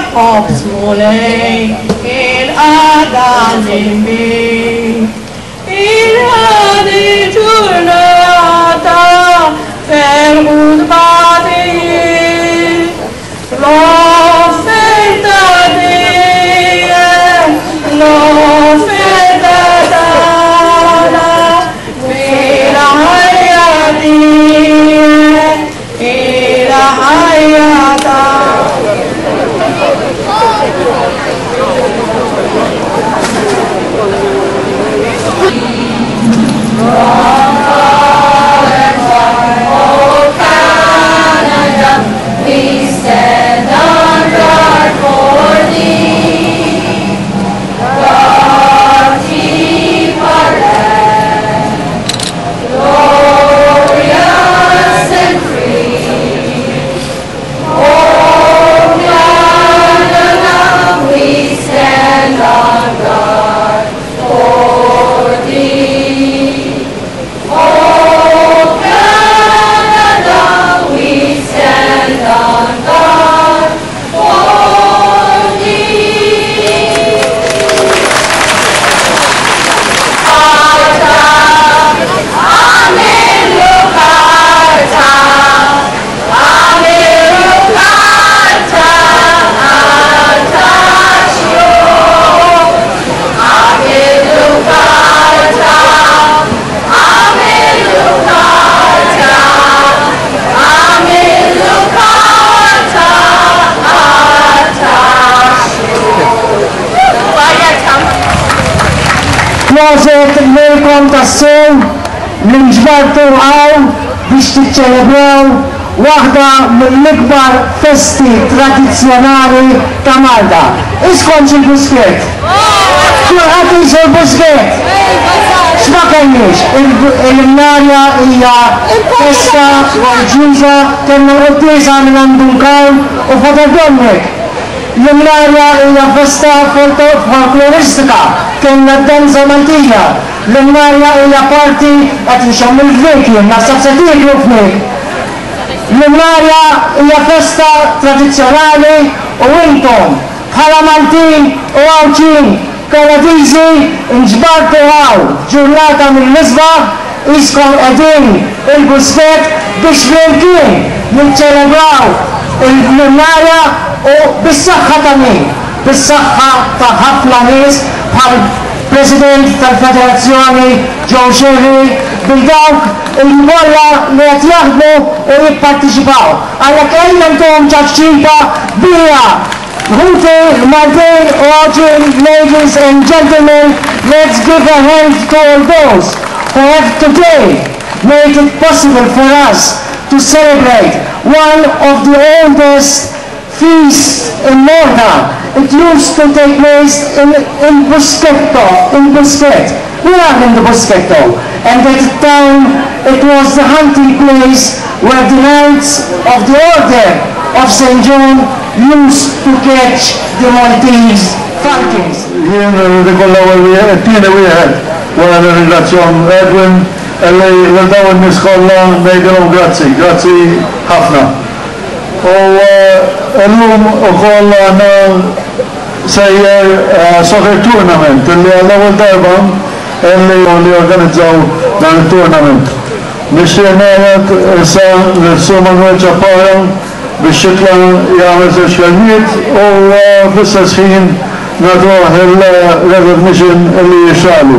of Smolensk in Adanimi. In Hadi Jurnata, Ferhud Badi, L'offerta Dio, l'offerta dana, Vira Hayati, Vira Hayata. We stand on guard for thee. God keep our land, glorious and free. Oh, Canada, we stand on guard for thee. Oh, Canada, we stand on guard for thee. Arta, Amilu Karta, Amilu Karta, Artasio, Amilu Karta, Amilu Karta, Amilu Karta, Proset lejkom tassew l-inġbartu għaw biex tiċċelebraw waħda mill-ikbar festi tradizzjonali ta' Malta. Iskomx il-busket. Kulħadd jisol busket. X'ma kenniex, il-Narja hija festa reliġjuża kellna quddiesa minn Andunkaw u Fotodonnek. L-Narja hija festa folkloristika kellna d-danza Maltija. L-Narja hija parti qed nxomm il-Greki, naħseb se tiegħu f'nik. L-Narja hija festa tradizzjonali u intom bħala Maltin u Għawċin Kanadiżi nġbartu għaw ġurnata mill-nisba iskom qegħdin il-busket biex flimkien niċċelebraw il-Narja u bis-saħħa ta' min? Bis-saħħa ta' ħafna nies bħal President tal-Federazzjoni Joe Sherry bil-dawk il-kolla li qed jaħdmu u jipparteċipaw. Għalhekk ejja ntuhom ċaċċipa bija. Huti, Maltin, Għawċin, ladies and gentlemen, let's give a hand to all those who have today made it possible for us to celebrate one of the oldest feasts in Malta. It used to take place in Busquetto, We are in the Busquetto, and at the time it was the hunting place where the Knights of the Order of St. John used to catch the Maltese falcons. Jien rikolla t-tieni wieħed wara l-ringrazzjon Edwin li l-daw n-nies kollha ngħidilhom grazzi ħafna. U llum ukoll għandna sejjer soccer tournament li għall-ewwel darba li organizzaw dan it-tournament. Nixtieq ngħid issa l-Sur Manuel Ċappara biex jitla jagħmel żewġ kelmiet u fl-istess ħin nagħtuh il-recognition li jixralu.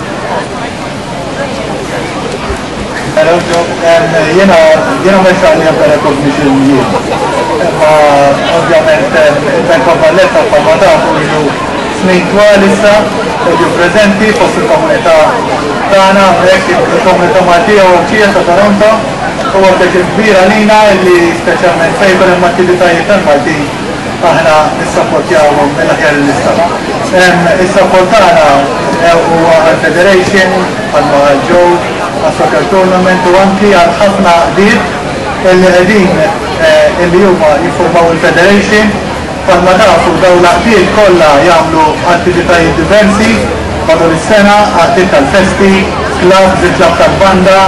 Jena ma jxaqli għabda recognition jien. Ma ovvjament il-Valletta bħalma tafu ilu snin twal issa ġu prezenti fost il-komunità tagħna hekk il-komunità Maltija u ċija ta' Toronto u għabdek il-kbira lina li speċjalment fejber il-attivitajiet tal-Maltin aħna nissapportjawhom mill-aħjar l-istat. Is-sapport tagħna huwa għall-Federation, għall-Joe, għal-Soccer Tournament u anki għal ħafna qdiet illi qegħdin illi huma jiffurmaw il-Federation bħalma tafu dawn l-qdiet kollha jagħmlu attivitajiet diversi madwar is-sena, qdiet tal-festi, klab, il-klab tal-banda,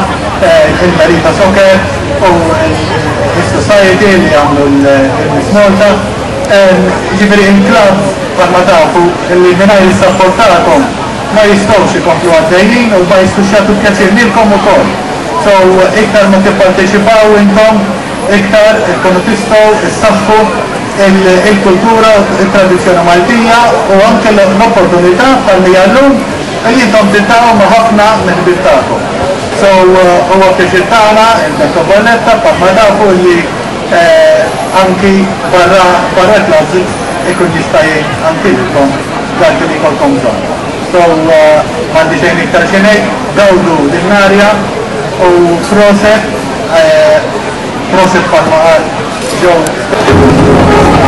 il-Marita Soccer u il-Society li jagħmlu l-Miss Malta u ġifiri il-klabs bħalma tafu li mingħajr is-sapportakom ma jistgħux ikomplu għaddejjin u ma jistgħux jagħtu pjaċir lilkom ukoll. So iktar ma tipparteċipaw intom, iktar tkunu tistgħu issaħħu il-kultura, il-tradizzjoni Maltija u anke l-opportunità bħalli għallum li intom tintaqgħu ma' ħafna mill-ħbib tagħkom. So huwa pjaċir tagħna il-Bekka Valletta bħalma tafu li anki barra klabs ikun jista' jgħin anki lilkom dak li jkollkom bżonn. So m'għandi xejn iktar xi ngħid, gawdu din-narja u proset bħalma qal ġew.